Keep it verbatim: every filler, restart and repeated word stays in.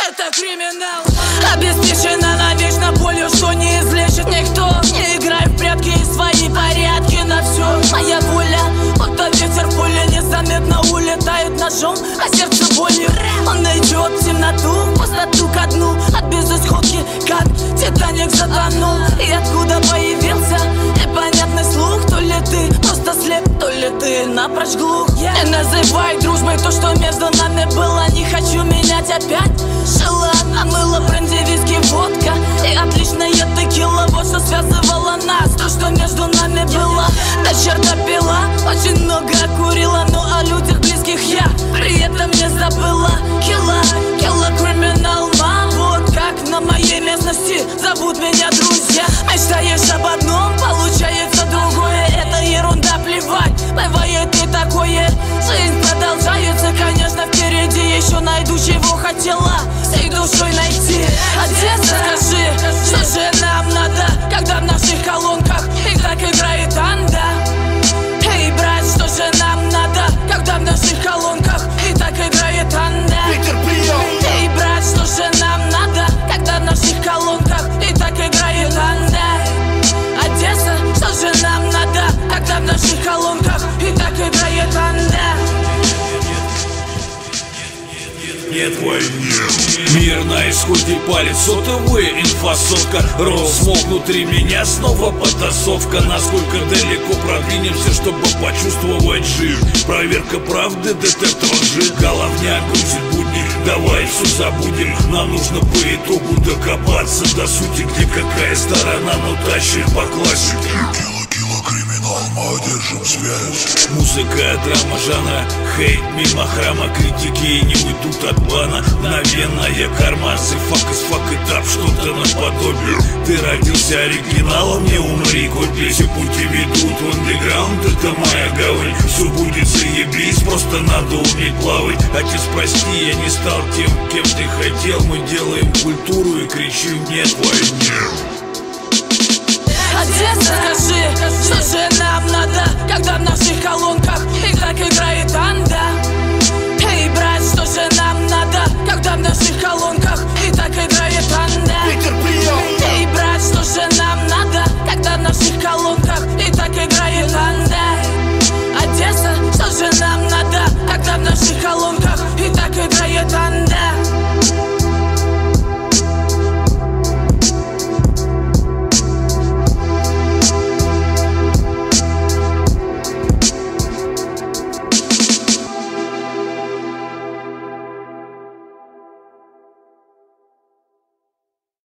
это криминал. Обеспечена навечно болью, что не излечит никто. Не играй в прятки и свои порядки на все. Моя воля, будто ветер в поле, незаметно улетает ножом, а сердце болью. Он идет в темноту, в пустоту ко дну. От безысходки, как Титаник затонул. И откуда появился непонятный слух? То ли ты просто слеп, то ли ты напрочь глух. Не называй дружбой то, что между нами было. Не хочу менять опять. Шила, намыла, бренди, виски, водка и отличная текила. Вот что связывало нас, то, что между нами было. До черта пила, очень много курила, но о людях близких я при этом не забыла. Килла, килла, криминал, мам. Вот как на моей местности зовут меня друзья. Мечтаешь об одном, получается другое. Это ерунда, плевать, бывает и такое. Жизнь продолжается, конечно, впереди. Еще найду, чего хотела всей душой найти. Одесса, скажи, что же нам надо, когда в наших колонках и так играет анда? Эй, брат, что же нам надо, когда в наших колонках и так играет анда? Эй, брат, что же нам надо, когда в наших колонках и так играет анда? Одесса, что же нам надо, когда в наших колонках и так играет анда? Нет войны. Мир на исходе, палец сотовые, инфосотка. Роу-смог внутри меня, снова потасовка. Насколько далеко продвинемся, чтобы почувствовать жизнь? Проверка правды, детектор лжи. Головня грузит будни, давай все забудем. Нам нужно по итогу докопаться до сути, где какая сторона, но тащит по классике. Криминал, мы одержим связь. Музыка, драма, жанра, хейт мимо храма, критики и не уйдут от бана. Мгновенная карма, фак из фак этап, что-то наподобие. Ты родился оригиналом, не умри, коль все пути ведут в андеграунд, это моя гавань. Все будет заебись, просто надо уметь плавать. Отец, прости, я не стал тем, кем ты хотел. Мы делаем культуру и кричим нет войне.